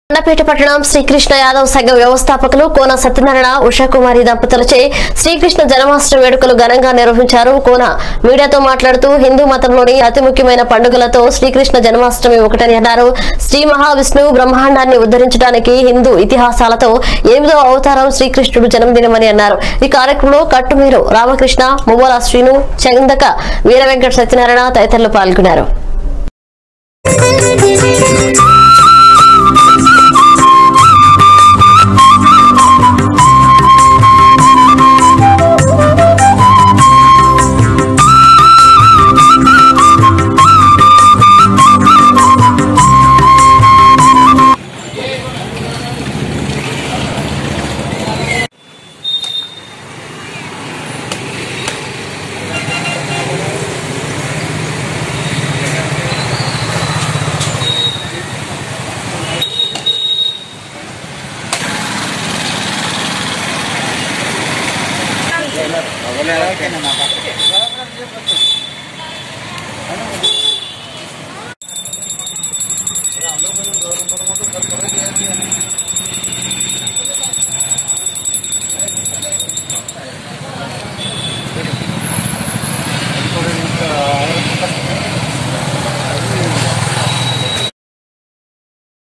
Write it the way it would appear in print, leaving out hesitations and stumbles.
అన్నపేట పట్టణం శ్రీకృష్ణ యాదవ్ సంఘ వ్యవస్థాపకులు కోన సత్యనారాయణ ఉషాకుమారి దంపతులచే శ్రీకృష్ణ జన్మాష్టమి వేడుకలు ఘనంగా నిర్వహించారు. కోన మీడియాతో మాట్లాడుతూ హిందూ మతంలోని అతి ముఖ్యమైన పండుగలతో శ్రీకృష్ణ జన్మాష్టమి ఒకటని అన్నారు. శ్రీ మహావిష్ణువు బ్రహ్మాండాన్ని ఉద్ధరించడానికి హిందూ ఇతిహాసాలతో 8వ అవతారం శ్రీకృష్ణుడు జన్మదినమని అన్నారు. ఈ కార్యక్రమంలో కట్టుమీరు రామకృష్ణ, మువ్వల శ్రీను, చందక వీర వెంకట సత్యనారాయణ తదితరులు పాల్గొన్నారు.